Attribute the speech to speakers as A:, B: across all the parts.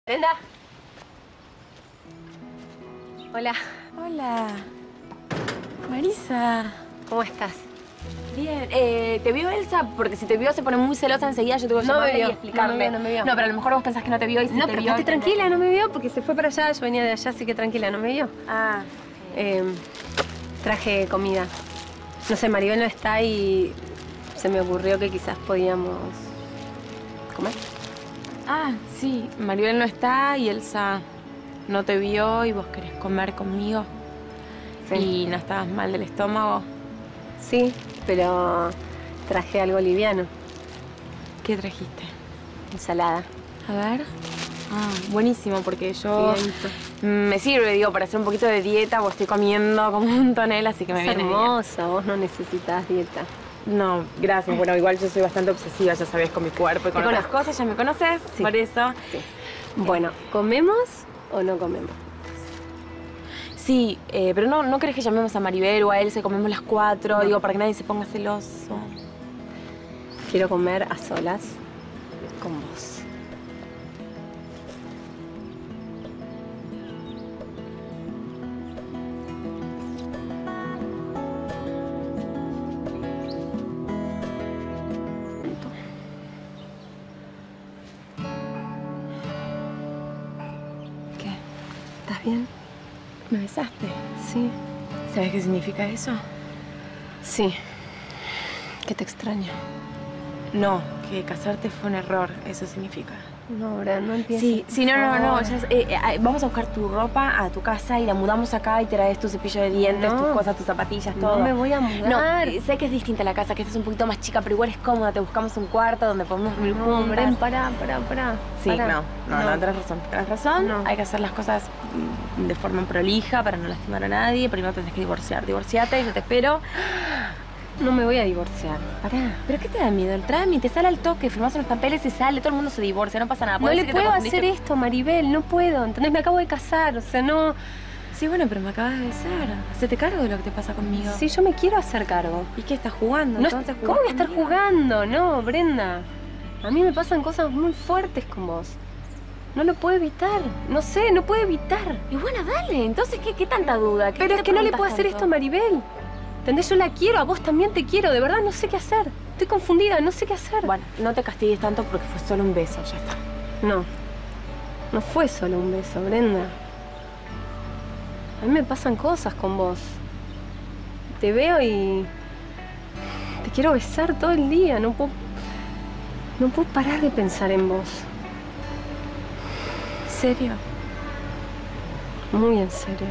A: Brenda. Hola.
B: Hola. Marisa.
A: ¿Cómo estás?
B: Bien. ¿Te vio Elsa? Porque si te vio se pone muy celosa enseguida. Yo tengo que llamarle y explicarle.
A: No me vio.
B: No, pero a lo mejor vos pensás que no te vio y si
A: no,
B: te
A: pero
B: vio...
A: estate tranquila, no me vio porque se fue para allá. Yo venía de allá, así que tranquila, no me vio.
B: Ah.
A: Traje comida. No sé, Maribel no está y se me ocurrió que quizás podíamos comer.
B: Ah, sí. Maribel no está y Elsa no te vio y vos querés comer conmigo.
A: Sí.
B: Y no estabas mal del estómago.
A: Sí, pero traje algo liviano.
B: ¿Qué trajiste?
A: Ensalada.
B: A ver. Ah, buenísimo, porque yo...
A: Livianito.
B: Me sirve, digo, para hacer un poquito de dieta, porque estoy comiendo como un tonel, así que me viene bien.
A: Hermosa, vos no necesitas dieta.
B: No, gracias. Bueno, igual yo soy bastante obsesiva, ya sabés, con mi cuerpo y con otras cosas. Ya me conoces,
A: Sí.
B: por eso.
A: Sí. Bueno, ¿comemos o no comemos?
B: Sí, pero no crees que llamemos a Maribel o a Elsa y comemos las 4, no. Digo, para que nadie se ponga celoso.
A: Quiero comer a solas con vos.
B: ¿Qué?
A: ¿Estás bien?
B: ¿Me besaste?
A: Sí.
B: ¿Sabes qué significa eso?
A: Sí. Que te extraño.
B: No, que casarte fue un error, eso significa.
A: No, Bran, no empieces.
B: Sí, no. Ya, vamos a buscar tu ropa a tu casa y la mudamos acá y traes tu cepillo de dientes, tus cosas, tus zapatillas, todo.
A: No me voy a mudar.
B: No, sé que es distinta la casa, que esta es un poquito más chica, pero igual es cómoda. Te buscamos un cuarto donde podemos vivir juntas.
A: Bran, pará.
B: Sí,
A: Pará.
B: no, tenés razón.
A: No.
B: Hay que hacer las cosas de forma prolija para no lastimar a nadie. Primero tenés que divorciar. Divorciate y yo te espero.
A: No me voy a divorciar.
B: Pará, ¿pero qué te da miedo? El trámite, sale al toque, firmás los papeles y sale, todo el mundo se divorcia, no pasa nada.
A: No le puedo hacer esto, Maribel, no puedo. ¿Entendés? Me acabo de casar, o sea, no...
B: Sí, bueno, pero me acabas de besar. Hacete cargo de lo que te pasa conmigo.
A: Sí, yo me quiero hacer cargo.
B: ¿Y qué estás jugando?
A: No,
B: Entonces,
A: ¿cómo voy a estar jugando? No, Brenda. A mí me pasan cosas muy fuertes con vos. No lo puedo evitar. No sé, no puedo evitar.
B: Y bueno, dale. Entonces, ¿qué tanta duda?
A: Pero es que no le puedo hacer esto a Maribel. ¿Entendés? Yo la quiero, a vos también te quiero. De verdad no sé qué hacer. Estoy confundida, no sé qué hacer.
B: Bueno, no te castigues tanto porque fue solo un beso, ya está.
A: No fue solo un beso, Brenda. A mí me pasan cosas con vos. Te veo y... te quiero besar todo el día. No puedo parar de pensar en vos.
B: ¿En serio?
A: Muy en serio.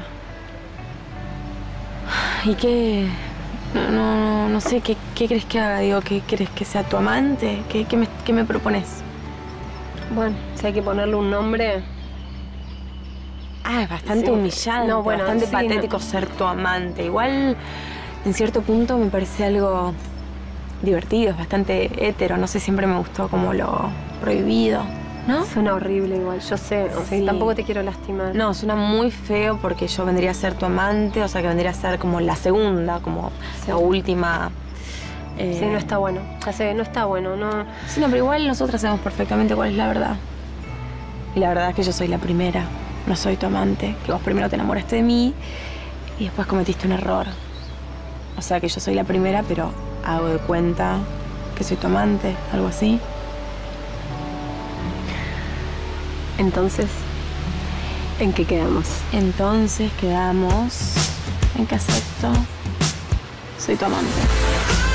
B: ¿Y qué? No sé, ¿qué crees que haga? Digo, ¿qué crees que sea tu amante? ¿Qué me propones?
A: Bueno, si hay que ponerle un nombre...
B: Ah, es bastante
A: sí.
B: humillante,
A: no, bueno,
B: bastante
A: sí,
B: patético ser tu amante. Igual, en cierto punto, me parece algo divertido, es bastante hétero. No sé, siempre me gustó como lo prohibido, ¿no?
A: Suena horrible igual, yo sé. O sea,
B: Sí.
A: tampoco te quiero lastimar.
B: No, suena muy feo porque yo vendría a ser tu amante, o sea, que vendría a ser como la segunda, como
A: Sí.
B: la última.
A: Sí, no está bueno. Ya sé, no está bueno, no...
B: Sí, no, pero igual nosotras sabemos perfectamente cuál es la verdad. Y la verdad es que yo soy la primera, no soy tu amante. Que vos primero te enamoraste de mí y después cometiste un error. O sea, que yo soy la primera, pero hago de cuenta que soy tu amante, algo así.
A: Entonces, ¿en qué quedamos?
B: Entonces quedamos en que acepto, soy tu amante.